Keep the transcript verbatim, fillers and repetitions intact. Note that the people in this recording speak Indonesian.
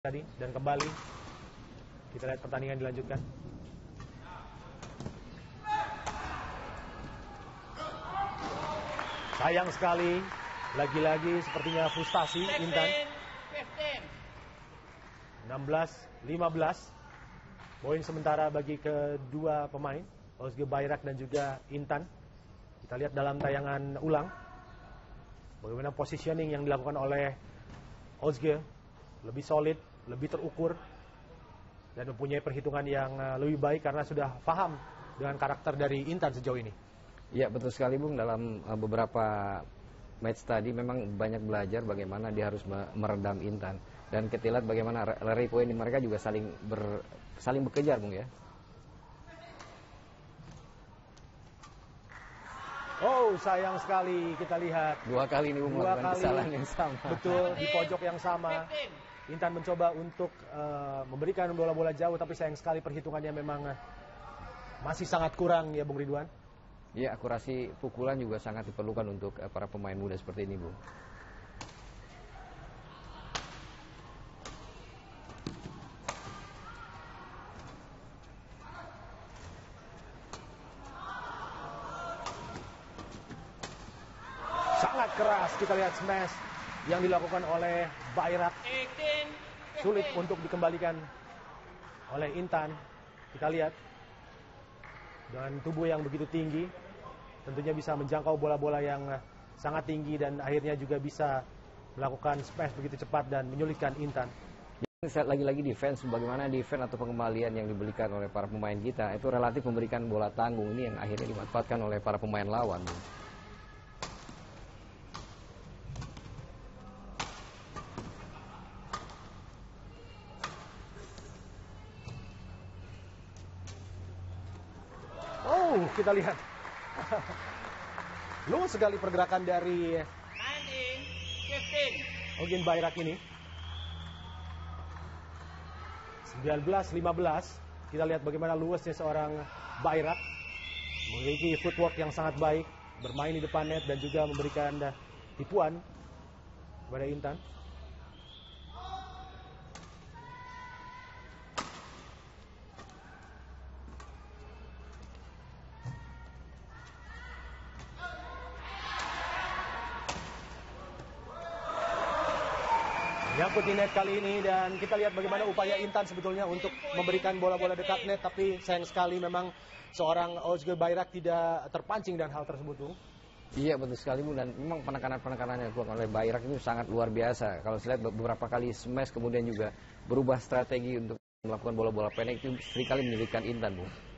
tadi dan kembali kita lihat pertandingan dilanjutkan. Sayang sekali, lagi-lagi sepertinya frustasi Intan. enam belas lima belas poin sementara bagi kedua pemain, Ozge Bayrak dan juga Intan. Kita lihat dalam tayangan ulang bagaimana positioning yang dilakukan oleh Ozge, lebih solid, lebih terukur, dan mempunyai perhitungan yang lebih baik karena sudah paham dengan karakter dari Intan sejauh ini. Ya, betul sekali Bung, dalam beberapa match tadi memang banyak belajar bagaimana dia harus meredam Intan. Dan kita lihat bagaimana rally point mereka juga saling ber, saling bekejar Bung ya. Oh, sayang sekali kita lihat. Dua kali ini Bung melakukan kesalahan yang sama. Betul, di pojok yang sama. Intan mencoba untuk uh, memberikan bola-bola jauh, tapi sayang sekali perhitungannya memang uh, masih sangat kurang ya Bung Ridwan. Ya, akurasi pukulan juga sangat diperlukan untuk uh, para pemain muda seperti ini Bung. Sangat keras kita lihat smash yang dilakukan oleh Bayrak. Sulit untuk dikembalikan oleh Intan. Kita lihat dengan tubuh yang begitu tinggi, tentunya bisa menjangkau bola-bola yang sangat tinggi dan akhirnya juga bisa melakukan smash begitu cepat dan menyulitkan Intan. Lagi-lagi defense, bagaimana defense atau pengembalian yang diberikan oleh para pemain kita itu relatif memberikan bola tanggung ini yang akhirnya dimanfaatkan oleh para pemain lawan. Oh, kita lihat. Luas sekali pergerakan dari Ozge Bayrak ini. sembilan belas lima belas. Kita lihat bagaimana luasnya seorang Bayrak. Memiliki footwork yang sangat baik, bermain di depan net dan juga memberikan tipuan kepada Intan. Nyangkut di net kali ini dan kita lihat bagaimana upaya Intan sebetulnya untuk memberikan bola-bola dekat net, tapi sayang sekali memang seorang Ozge Bayrak tidak terpancing dan hal tersebut Bung. Iya betul sekali Bung, dan memang penekanan-penekanan yang dilakukan oleh Bayrak itu sangat luar biasa. Kalau saya lihat beberapa kali smash kemudian juga berubah strategi untuk melakukan bola-bola pendek itu seringkali menyulitkan Intan Bung.